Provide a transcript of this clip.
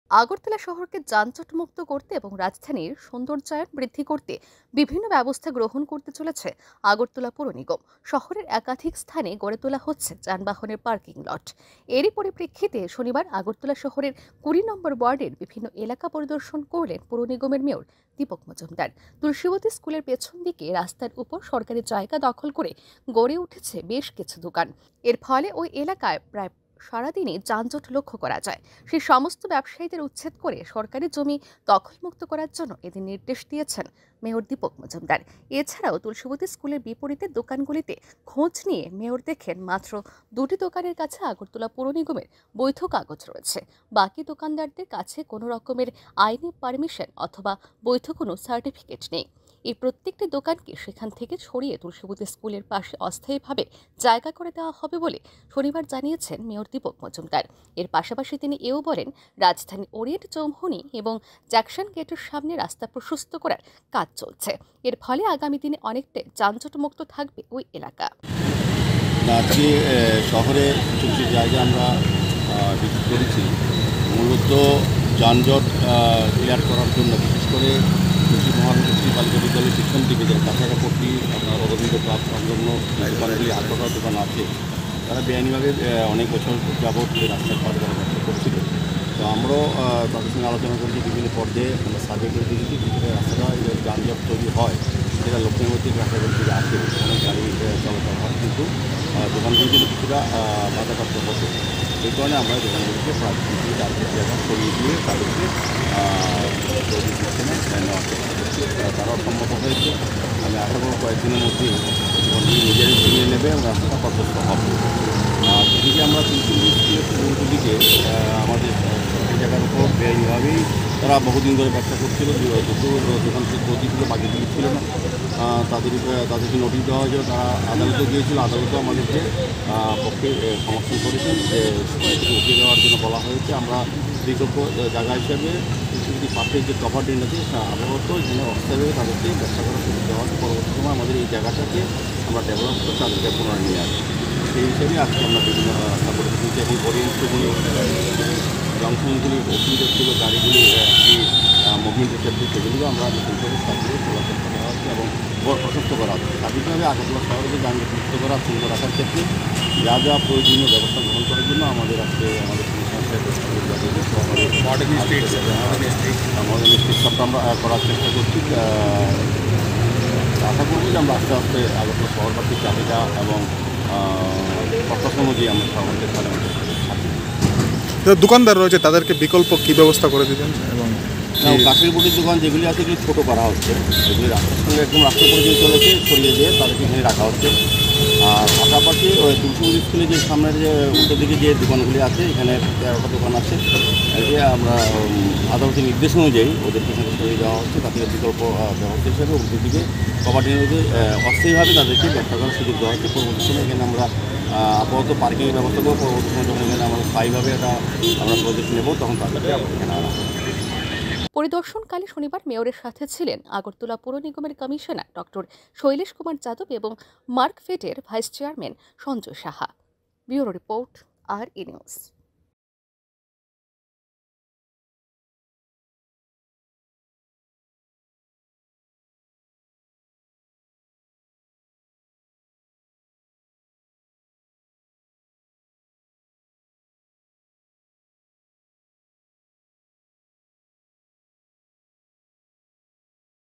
আগরতলা শহরকে যানজটমুক্ত করতে এবং রাজধানীর সৌন্দর্যায়ন বৃদ্ধি করতে বিভিন্ন ব্যবস্থা গ্রহণ করতে চলেছে আগরতলা পৌর নিগম। শহরের একাধিক স্থানে গড়ে তোলা হচ্ছে যানবাহনের পার্কিং লট। এরই পরিপ্রেক্ষিতে শনিবার আগরতলা শহরের ২০ নম্বর ওয়ার্ডের বিভিন্ন এলাকা পরিদর্শন করলেন পৌর নিগমের মেয়র দীপক মজুমদার। তুলসীবতী স্কুলের পেছন দিকে রাস্তার উপর সরকারি জায়গা দখল করে গড়ে উঠেছে বেশ কিছু দোকান। এর ফলে ওই এলাকায় প্রায় সারাদিনই যানজট লক্ষ্য করা যায়। সেই সমস্ত ব্যবসায়ীদের উচ্ছেদ করে সরকারি জমি দখলমুক্ত করার জন্য এদিন নির্দেশ দিয়েছেন মেয়র দীপক মজুমদার। এছাড়াও তুলসীবতী স্কুলের বিপরীতে দোকানগুলিতে খোঁজ নিয়ে মেয়র দেখেন মাত্র ২টি দোকানের কাছে আগরতলা পৌর নিগমের বৈধ কাগজ রয়েছে। বাকি দোকানদারদের কাছে কোনো রকমের আইনি পারমিশন অথবা বৈধ কোনো সার্টিফিকেট নেই। এই প্রত্যেকটি দোকানকে সেখান থেকে সরিয়ে তুলসীবতী স্কুলের পাশে অস্থায়ীভাবে জায়গা করে দেওয়া হবে বলে শনিবার জানিয়েছেন মেয়র দীপক মজুমদার। এর পাশাপাশি তিনি এও বলেন, রাজধানী ওরিয়েন্ট চৌমুহনী এবং জ্যাকসন গেটের সামনে রাস্তা প্রশস্ত করার কাজ চলছে। এর ফলে আগামী দিনে অনেকটাই যানজটমুক্ত থাকবে ওই এলাকা। আজকে শহরে কিছু জায়গা আমরা ভিজিট করেছি, মূলত যানজট ক্লিয়ার করার জন্য। বিশেষ করে তুলসী মহারানী বালিকা বিদ্যালয়ের পিছন দিকে যে কাছাকাছি আপনার অরবিন্দ ক্লাব সংলগ্ন দোকানগুলি হাটবাটার দোকান আছে, তারা বেআইনিভাবে অনেক বছর যাবৎ রাস্তার পাশে তারা ব্যবসা করছিল। তো আমরাও তাদের সঙ্গে আলোচনা করেছি, বিভিন্ন পর্যায়ে আমরা সার্ভে করে দিয়েছি। বিভিন্ন রাস্তাটা যানজট তৈরি হয়, সেটা লক্ষ্মীমতির রাস্তাগুলি থেকে আসে, অনেক গাড়ি চলাচল হয়, কিন্তু দোকানগুলি কিন্তু কিছুটা বাধাপ্রাপ্ত হতো। এই কারণে আমরা দোকানগুলিকে প্রায় ৩-৪ জায়গা সরিয়ে দিয়ে তাদেরকে সিস্টেমে নেওয়ার চেষ্টা করছি। তারাও সম্মত হয়েছে। আমি আশা করব কয়েকদিনের মধ্যেই দোকানগুলি নিজেরাই ফিরিয়ে নেবে এবং রাস্তাটা প্রশস্ত হবে। যেদিকে আমরা স্কুলগুলিকে আমাদের সেই জায়গার উপর বেআইনিভাবেই তারা বহুদিন ধরে ব্যবসা করছিল। দুটো দোকান গতি ছিল, বাকিগুলি ছিল না। তাদেরকে নোটিশ দেওয়া হয়েছিল, তারা আদালতে গিয়েছিল। আদালতেও আমাদেরকে পক্ষে সমর্থন করেছেন, যে উঠিয়ে দেওয়ার জন্য বলা হয়েছে। আমরা বিকল্প জায়গা হিসেবে যদি পাশের যে কভার ড্রেন আছে, আপাতত এখানে অস্থায়ীভাবে তাদেরকে ব্যবসা করার সুযোগ দেওয়া হয়। পরবর্তী সময় আমাদের এই জায়গাটাকে আমরা ডেভেলপ করে তাদেরকে পুনরায় নিয়ে আসি। সেই হিসেবে আজকে আমরা বিভিন্ন রাস্তা করে দিচ্ছি এবং ওরিয়েন্টগুলি জংশনগুলির অসুবিধা ছিল, গাড়িগুলি মুভমেন্টের ক্ষেত্রে সেগুলো আমরা নতুন করে সবগুলো চলাচল করা হচ্ছে এবং প্রশস্ত করা হচ্ছে। স্বাভাবিকভাবে আগরতলা শহরকে যানজট মুক্ত করা, সুন্দর রাখার ক্ষেত্রে যা যা প্রয়োজনীয় ব্যবস্থা গ্রহণ করার জন্য আমাদের আজকে আমাদের মডার্ন স্ট্রিট সবটা আমরা করার চেষ্টা করছি। আশা করব যে আমরা আস্তে আস্তে আগরতলা শহরবাসীর চাহিদা এবং প্রত্যাশা অনুযায়ী আমরা শহরকে দোকানদার রয়েছে, তাদেরকে বিকল্প কী ব্যবস্থা করে দেবেন? এবং কাঠের বুটির দোকান যেগুলি আছে এগুলি ছোটো করা হচ্ছে, এগুলি রাস্তার সঙ্গে একদম রাস্তা পর্যন্ত চলেছে, সরিয়ে দিয়ে তাদেরকে এখানে রাখা হচ্ছে। আর পাশাপাশি ওই তুলসীবতী স্কুলে যে সামনের যে উত্তর দিকে যে দোকানগুলি আছে, এখানে 13টা দোকান আছে, এটি আমরা আদালতের নির্দেশ অনুযায়ী ওদেরকে এখানে সরিয়ে দেওয়া হচ্ছে। তাদের বিকল্প ব্যবস্থা হিসেবে উত্তর দিকে কভারটির মধ্যে অস্থায়ীভাবে তাদেরকে ব্যবসা করার সুযোগ দেওয়া হচ্ছে। পরবর্তী সময় এখানে আমরা আপাতত পার্কিংয়ের ব্যবস্থা করবো। পরবর্তী সময় যখন এখানে আমরা স্থায়ীভাবে এটা আমরা প্রজেক্ট নেব, তখন তাদেরকে আমরা এখানে আনা হবে। পরিদর্শনকালে শনিবার মেয়রের সাথে ছিলেন আগরতলা পৌর নিগমের কমিশনার ডক্টর শৈলেশ কুমার যাদব এবং মার্কফেডের vice chairman Sanjay Saha. Bureau report, R E news.